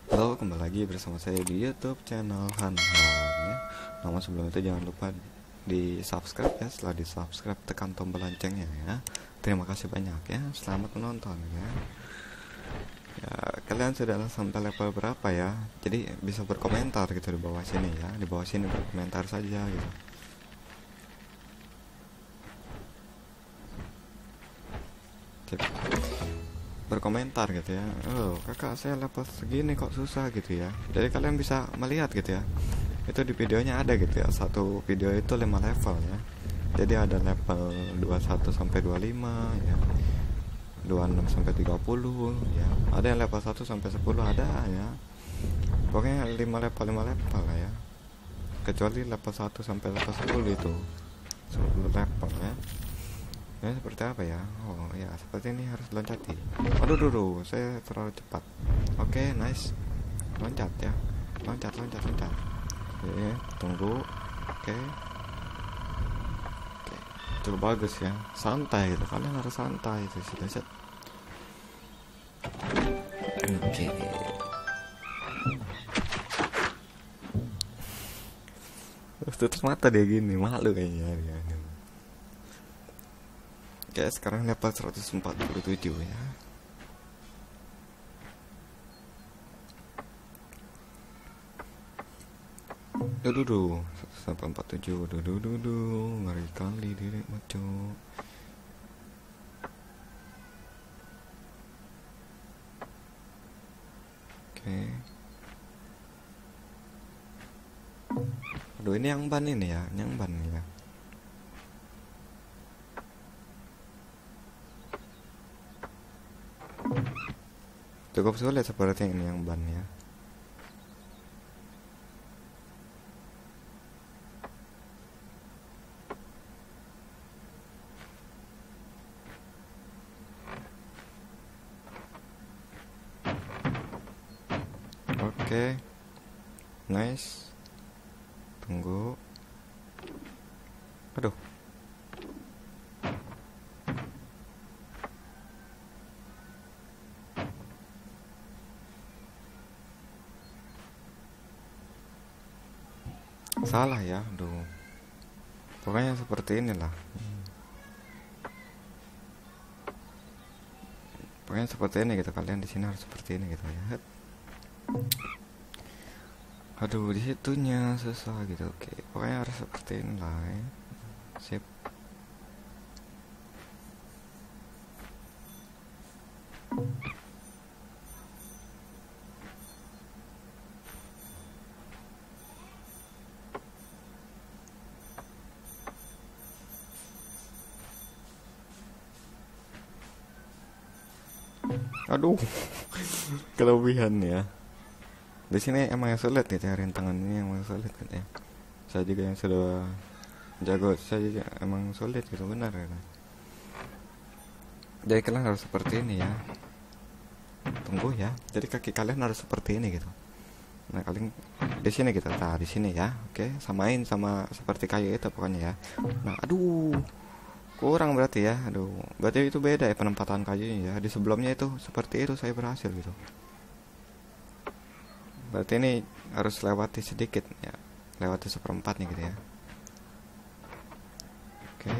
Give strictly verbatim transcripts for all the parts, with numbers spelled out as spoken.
Halo, kembali lagi bersama saya di YouTube channel Han Han ya. Namun sebelum itu jangan lupa di subscribe ya. Setelah di subscribe tekan tombol loncengnya ya. Terima kasih banyak ya. Selamat menonton ya. Ya, kalian sudah sampai level berapa ya? Jadi bisa berkomentar gitu di bawah sini ya. Di bawah sini berkomentar saja gitu. Jadi, berkomentar gitu ya. Oh, kakak saya level segini kok susah gitu ya. Jadi kalian bisa melihat gitu ya. Itu di videonya ada gitu ya. Satu video itu lima level ya. Jadi ada level dua puluh satu sampai dua puluh lima ya. dua puluh enam sampai tiga puluh ya. Ada yang level satu sampai sepuluh ada ya. Pokoknya lima level lima level lah ya. Kecuali level satu sampai level sepuluh itu. sepuluh level ya. Ya seperti apa ya? Oh ya seperti ini harus loncati. Aduh dulu saya terlalu cepat. Oke okay, nice. Loncat ya. Loncat loncat loncat. Oke tunggu. Oke okay. Okay. Cukup bagus ya. Santai gitu. Kalian harus santai itu sudah set. Oke. Okay. Tutup mata dia gini, malu kayaknya dia. Oke, sekarang level seratus empat puluh tujuh ya. Duh duh seratus empat puluh tujuh. Duh duh duh duh ngeri kali diri maco. Oke. Aduh ini yang ban ini ya, yang ban ya. Cukup sulit seperti ini yang ban ya. Oke okay. Nice. Tunggu. Aduh. Salah ya, aduh. Pokoknya seperti inilah. Hmm. Pokoknya seperti ini gitu. Kalian di sini harus seperti ini gitu ya. Aduh, di situnya susah gitu. Oke, pokoknya harus seperti inilah ya. Sip. Aduh, kelebihan ya. Di sini emang yang sulit gitu ya, rintangan ini emang sulit gitu ya. Saya juga yang sudah jago, saya juga emang sulit gitu, benar ya. Jadi kalian harus seperti ini ya. Tunggu ya. Jadi kaki kalian harus seperti ini gitu. Nah kalian di sini gitu, nah di sini ya. Oke, samain sama seperti kayu itu pokoknya ya. Nah, aduh. Kurang berarti ya. Aduh, berarti itu beda ya penempatan kayunya ya. Di sebelumnya itu seperti itu saya berhasil gitu. Berarti ini harus lewati sedikit ya. Lewati seperempatnya gitu ya. Oke.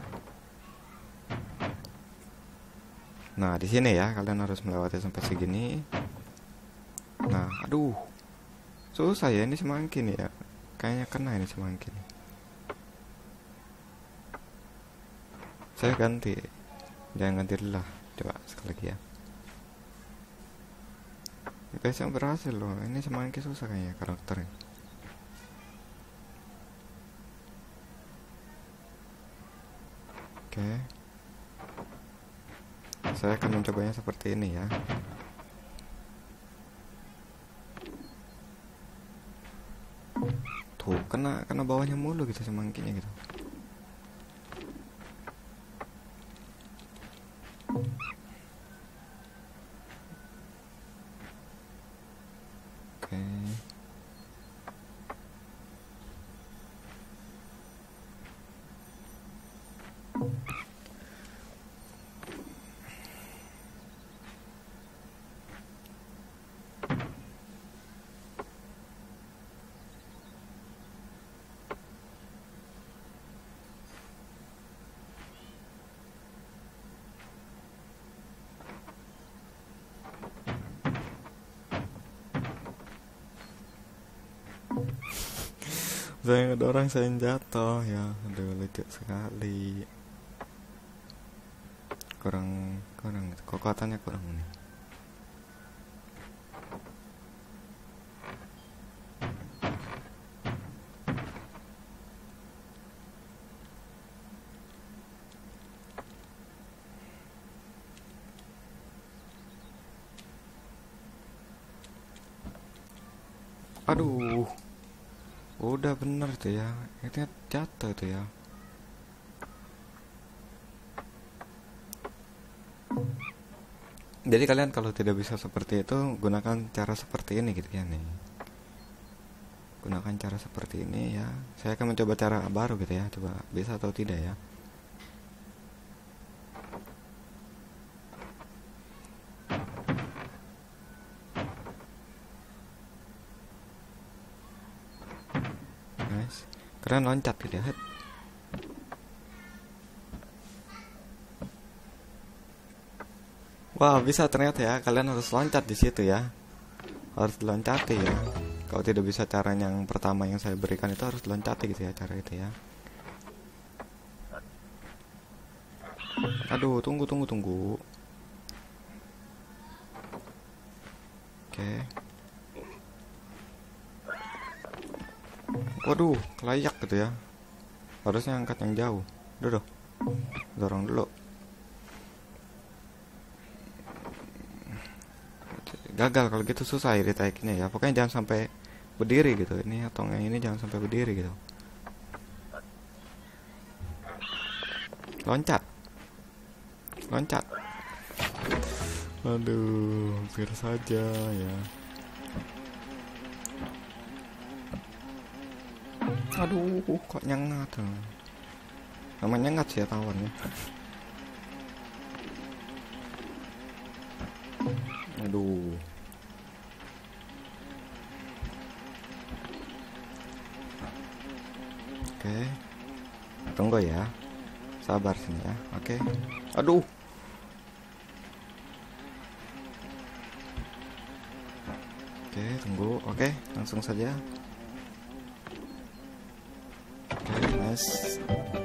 Nah, di sini ya kalian harus melewati sampai segini. Nah, aduh. Susah ya ini semangkin ya. Kayaknya kena ini semangkin. Saya ganti. Jangan ganti dulu lah. Coba sekali lagi ya. Guys yang berhasil loh. Ini semangkin susah kayaknya karakternya. Oke. Saya akan mencobanya seperti ini ya. Tuh, kena kena bawahnya mulu gitu semangkinya gitu. Oke. Saya ngedorong, saya yang jatuh ya. Aduh, lucu sekali. Kurang kurang kekuatannya kurang nih. Aduh, udah bener tuh ya, itu jatuh tuh ya. Jadi kalian kalau tidak bisa seperti itu, gunakan cara seperti ini gitu ya nih. Gunakan cara seperti ini ya. Saya akan mencoba cara baru gitu ya, coba bisa atau tidak ya. Nice. Keren loncat gitu ya. Wah, bisa ternyata ya. Kalian harus loncat di situ ya. Harus diloncati ya. Kalau tidak bisa cara yang pertama yang saya berikan itu harus diloncati gitu ya, cara itu ya. Aduh, tunggu tunggu tunggu. Oke. Waduh, layak gitu ya. Harusnya angkat yang jauh. Duh, dorong dulu. Gagal kalau gitu, susah ya retake-nya ya. Pokoknya jangan sampai berdiri gitu. Ini atau yang ini jangan sampai berdiri gitu. Loncat. Loncat. Aduh, hampir saja ya. Aduh, kok nyengat. Namanya nyengat sih ya tawannya. Aduh. Oke. Tunggu ya. Sabar sini ya. Oke. Aduh. Oke, tunggu. Oke, langsung saja. Oke, nice.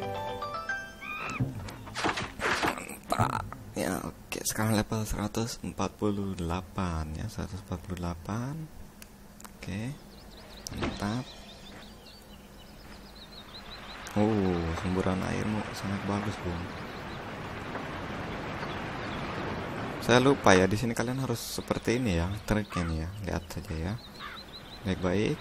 Mantap. Ya, oke. Sekarang level seratus empat puluh delapan ya, seratus empat puluh delapan. Oke. Mantap. Oh, semburan airmu sangat bagus, Bung. Saya lupa ya, di sini kalian harus seperti ini ya, triknya nih ya. Lihat saja ya. Baik-baik.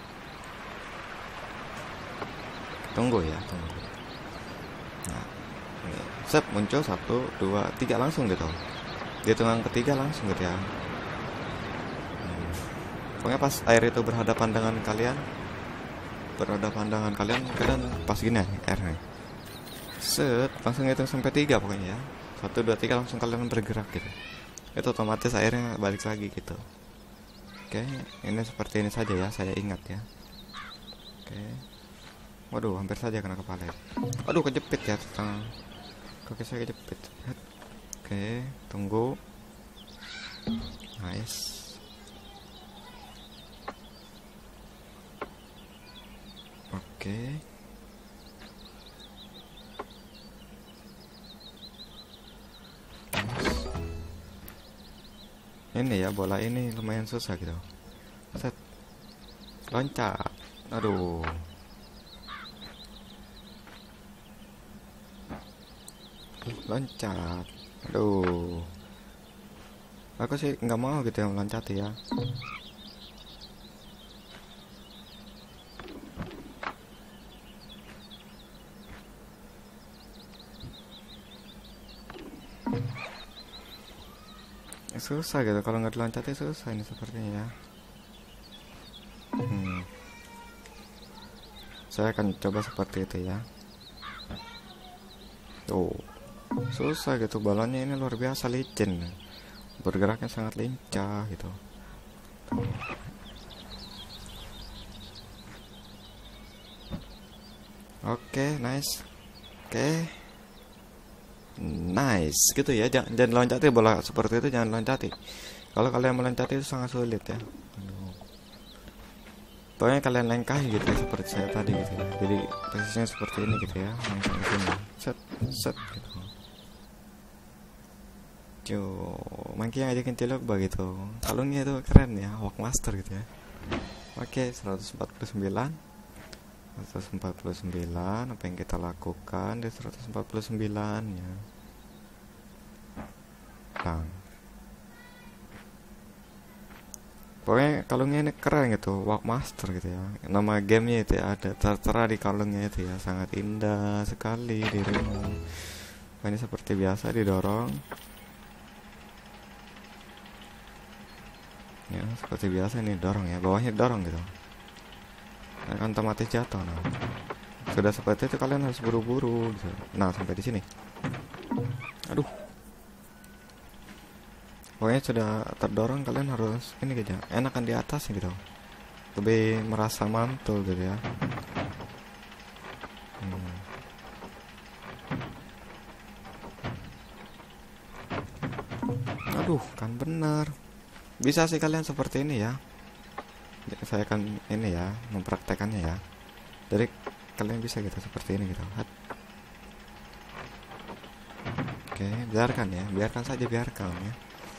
Tunggu ya, tunggu. Nah, ini. Sep, muncul satu, dua, tiga langsung gitu. Di hitungan ketiga langsung gitu ya. Hmm. Pokoknya pas air itu berhadapan dengan kalian, berhadapan dengan kalian, kalian pas gini ya, air nih. Set, langsung hitung sampai tiga pokoknya ya. Satu, dua, tiga langsung kalian bergerak gitu. Itu otomatis airnya balik lagi gitu. Oke, ini seperti ini saja ya, saya ingat ya. Oke. Waduh, hampir saja kena kepala. Aduh, kejepit ya tentang kaki saya kejepit. Oke, tunggu. Nice. Oke. Ini ya, bola ini lumayan susah gitu. Set. Loncat. Aduh. Loncat. Aduh. Aku sih nggak mau gitu yang loncat ya. Susah gitu kalau nggak diloncati, susah ini sepertinya ya. Hmm. Saya akan coba seperti itu ya. Tuh, susah gitu, balonnya ini luar biasa licin, bergeraknya sangat lincah gitu. Oke, okay, nice. Oke. Okay. Nice gitu ya, jangan, jangan loncati bola seperti itu, jangan loncati. Kalau kalian meloncati itu sangat sulit ya. Aduh. pokoknya kalian lengkahi gitu ya, seperti saya tadi gitu ya. Jadi posisinya seperti ini gitu ya, langsung ke sini, set set gitu. Yo, Monkey yang ajakin cilok begitu. Kalungnya itu keren ya, Walkmaster gitu ya. Oke, seratus empat puluh sembilan seratus empat puluh sembilan, apa yang kita lakukan di seratus empat puluh sembilan ya. Bang. Pokoknya kalungnya ini keren gitu, Walkmaster gitu ya. Nama gamenya itu ya, ada tertera di kalungnya itu ya, sangat indah sekali dirimu. Ini seperti biasa didorong. Ya, seperti biasa ini dorong ya, bawahnya dorong gitu. Akan otomatis jatuh. Nah, sudah seperti itu kalian harus buru-buru gitu. Nah, sampai di sini. Aduh. Pokoknya sudah terdorong, kalian harus ini gitu. Enakan di atas gitu. Lebih merasa mantul gitu ya. Hmm. Aduh, kan benar. Bisa sih kalian seperti ini ya. Saya akan ini ya, mempraktekannya ya. Jadi kalian bisa gitu seperti ini gitu. Hat. Oke, biarkan ya, biarkan saja biarkan ya.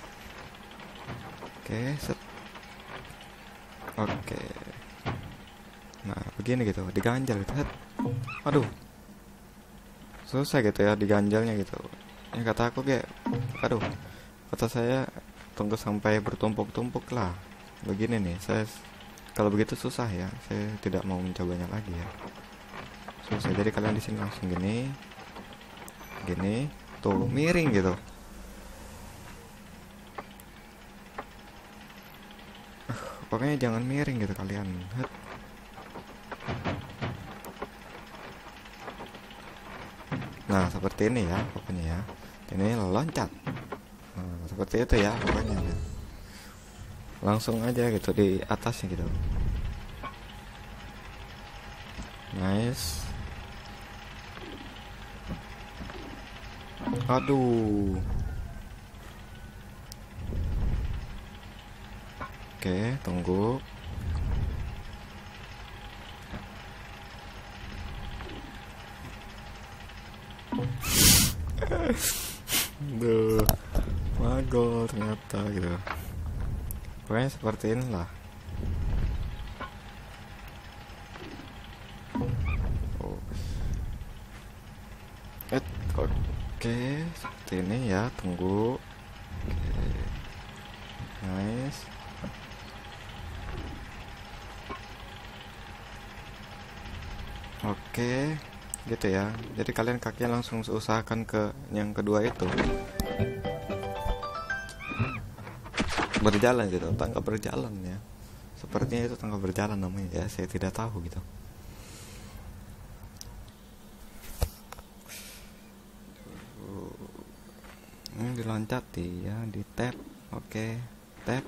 Oke, set. Oke. Nah, begini gitu, diganjal gitu. Hat. Aduh. Susah gitu ya diganjalnya gitu. Ya kata aku kayak, aduh. Kata saya tunggu sampai bertumpuk-tumpuk lah. Begini nih, saya kalau begitu susah ya, saya tidak mau mencobanya lagi ya. Susah. Jadi kalian di sini langsung gini, gini, tuh miring gitu. Uh, pokoknya jangan miring gitu kalian. Hut. Nah seperti ini ya, pokoknya ya. Ini loncat. Nah, seperti itu ya, pokoknya. Langsung aja gitu di atasnya gitu. Nice. Aduh. Oke, tunggu. Duh, magol ternyata gitu. Pokoknya seperti inilah. Oh. Et, oke, seperti ini ya. Tunggu. Oke. Nice. Oke, gitu ya. Jadi kalian kakinya langsung usahakan ke yang kedua itu. Berjalan gitu, tangga berjalan ya. Sepertinya itu tangga berjalan namanya ya, saya tidak tahu gitu. Ini diloncati ya, di tap. Oke, tap.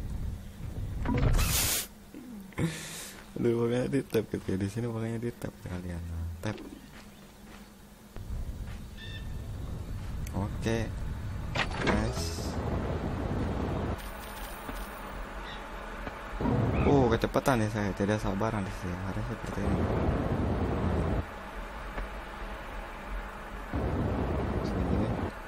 Aduh, pokoknya di tap gitu ya. Di sini pokoknya di tap kalian. Nah, tap. Oke. Nice. Oh, kecepatan ya, saya tidak sabaran di sini. Harus seperti ini. Sini.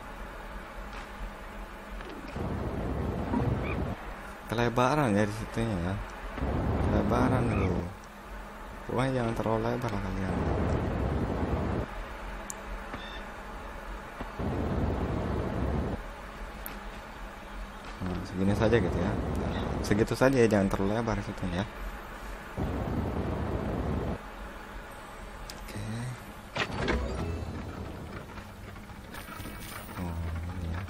Kelebaran ya di situnya ya. Kelebaran dulu. Pokoknya jangan terlalu lebar lah kalian. Nah, segini saja gitu ya. Segitu saja ya, jangan terlalu lebar situ ya. Oke. Oh, ini ya.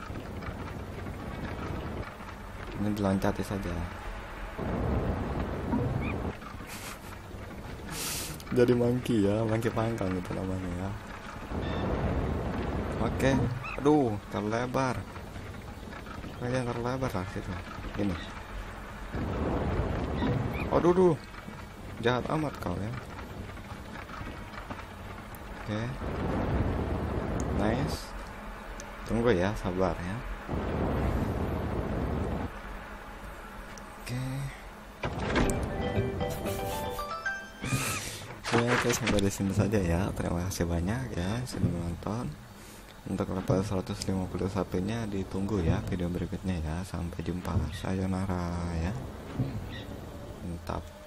Ini diloncati saja. Jadi monkey ya, monkey pangkang gitu namanya ya. Oke. Aduh, terlalu lebar. Jangan terlalu lebar lah situ. Ini. Aduh, duh. Jahat amat kau ya. Oke. Nice. Tunggu ya, sabar ya. Oke. Oke, sampai di sini saja ya. Terima kasih banyak ya sudah menonton. Untuk level seratus lima puluh satu nya ditunggu ya video berikutnya ya. Sampai jumpa, sayonara ya. Mantap.